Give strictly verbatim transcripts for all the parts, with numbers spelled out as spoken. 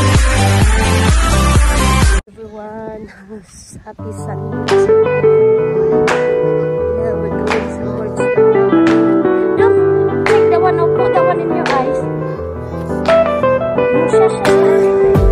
Everyone, happy Sunday. Yeah, we're going towards the water. No, take the one, oh, put the one in your eyes. No, shush, shush, shush.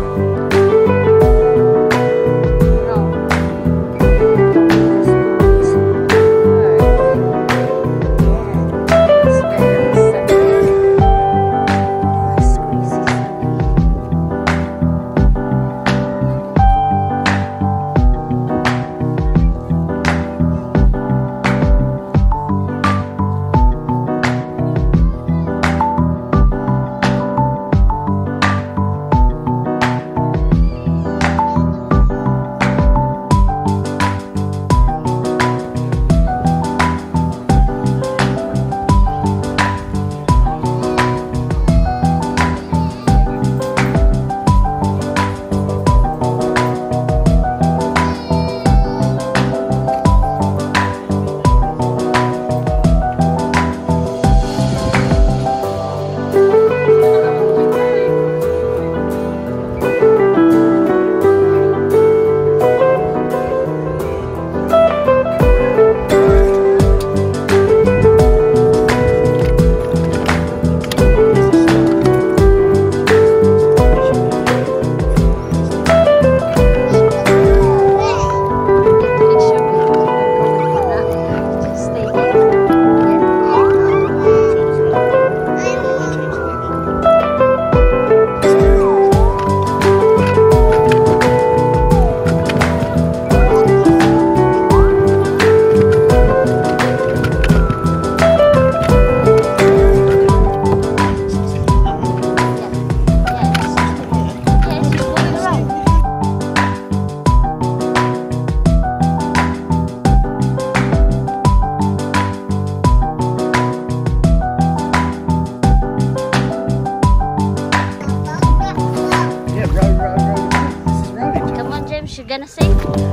You're gonna sing?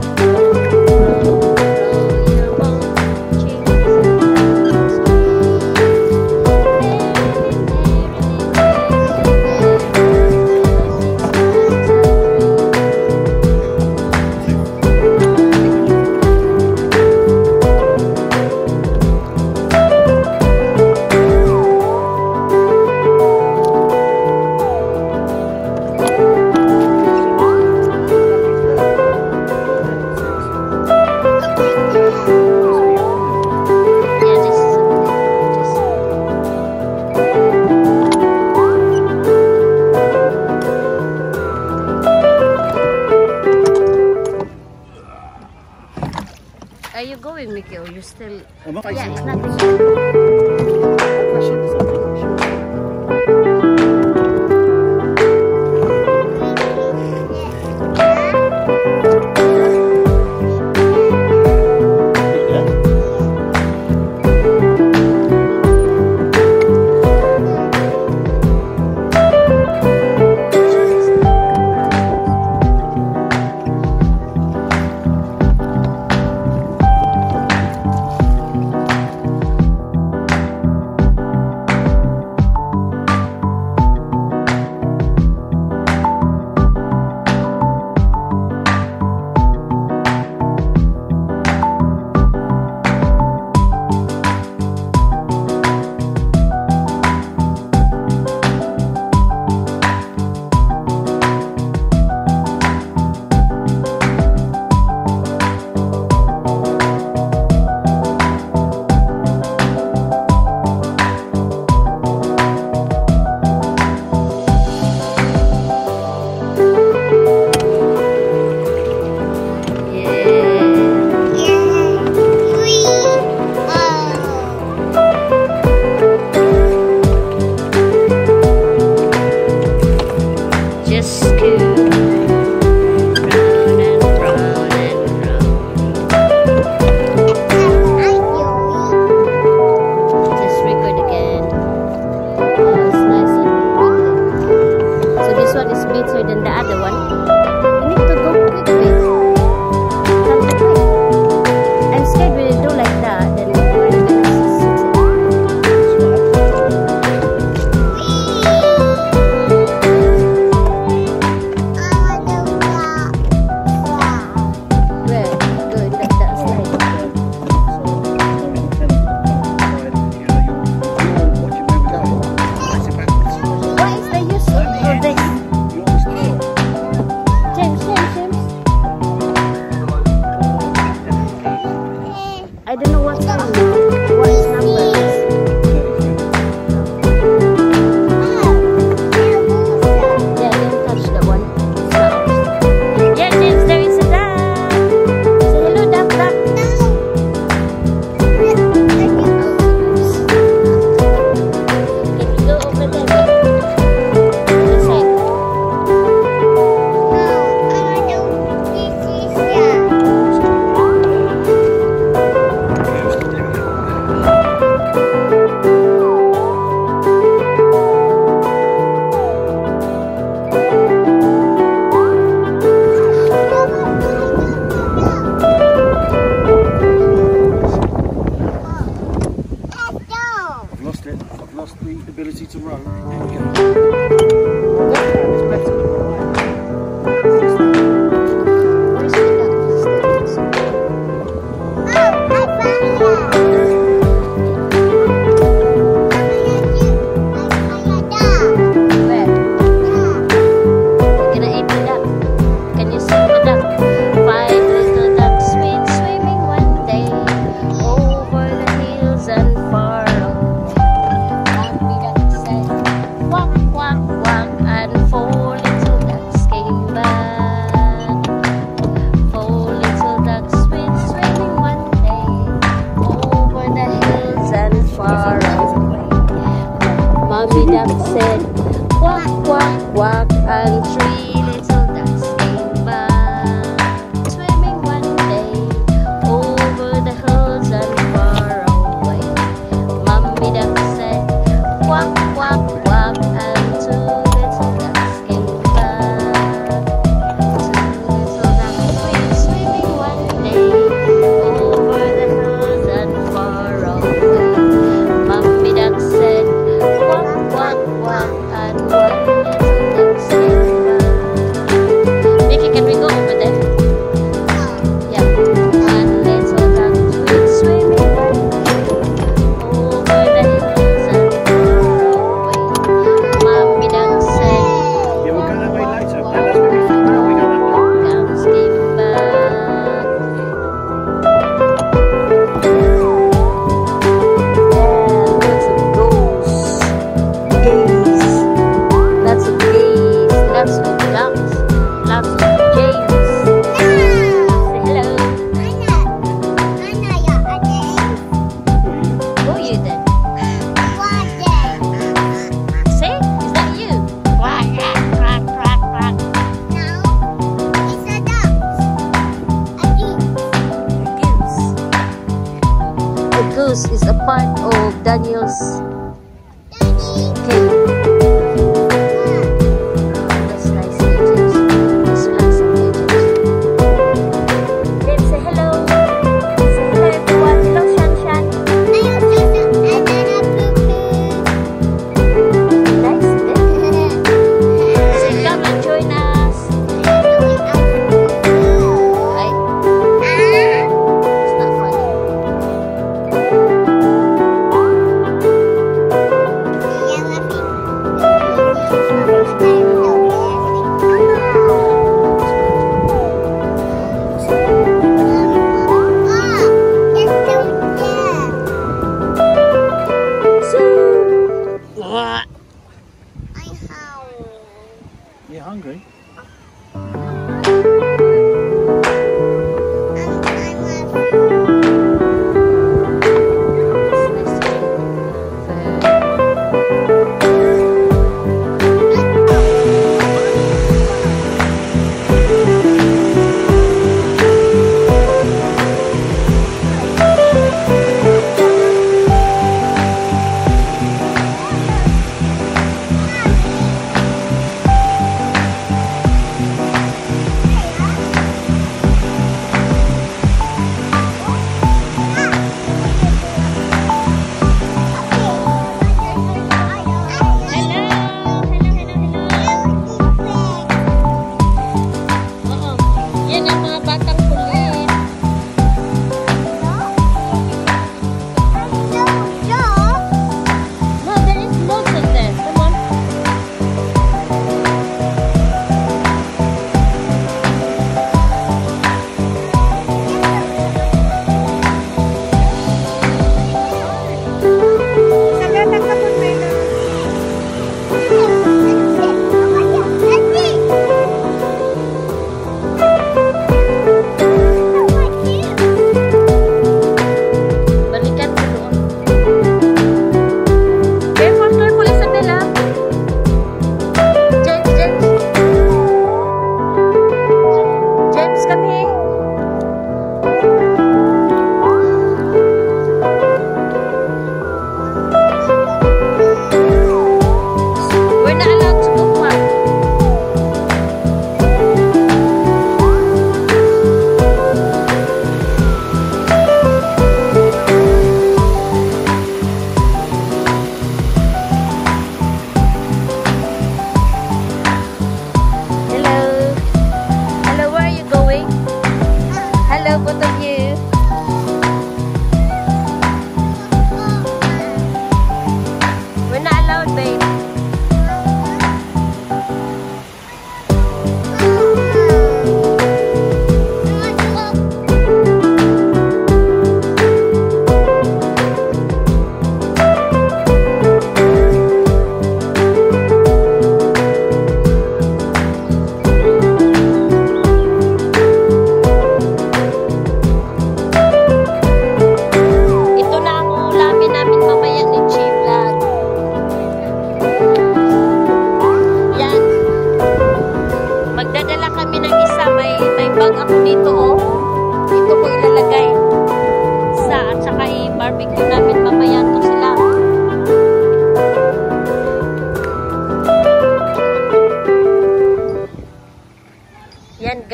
Are you going, Mickey, or you still? I'm not yeah, it's nothing. quack, and four little ducks came back. Four little ducks went swimming one day over the hills and far away. Mommy duck said, quack, quack, quack, and three little ducks came back. Swimming one day over the hills and far away. Mommy duck said, quack, quack, quack, and two little ducks came back. Two little ducks went swimming one day over the hills and far away. Mommy duck said, quack, quack, quack, and one little duck came back. Vicky, can we go over there? Yeah. One little duck went swimming one day over the hills and far away. Mommy duck said, Yeah, we'll go that way later. Yeah, that's where we think now. We go that way. ducks came back. Yeah, lots of goose, geese, lots of geese, lots of ducks, lots of jays. Say hello. Who are you then? Say, is that you? Quack, quack, quack, quack, quack. A goose is a part of Daniel's cave. That's nice agent. That's nice agent. Then say hello. Say hello everyone. Hello Shanshan. Nice. Say come and join us. Right? It's not funny. You hungry?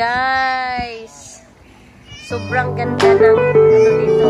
guys. Sobrang ganda ng ano dito.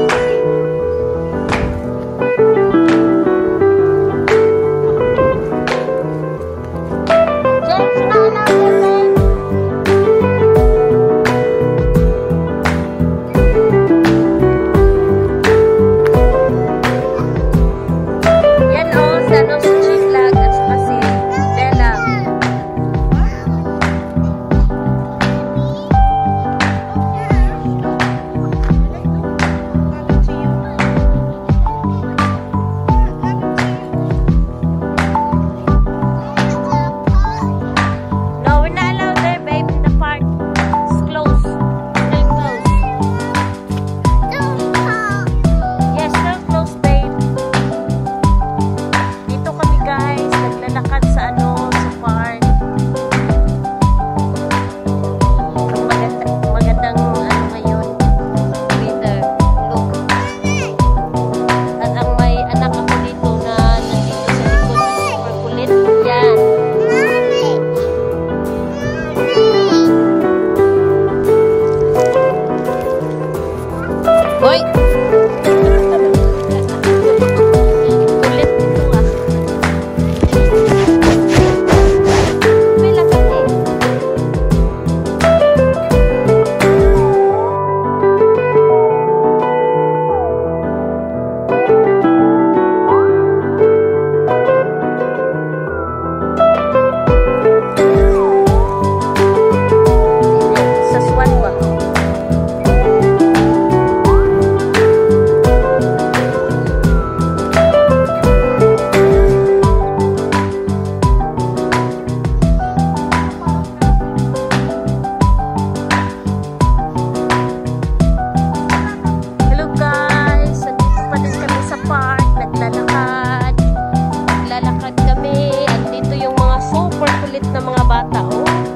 Naglalakad kami. Andito yung mga super kulit na mga bata. Oh.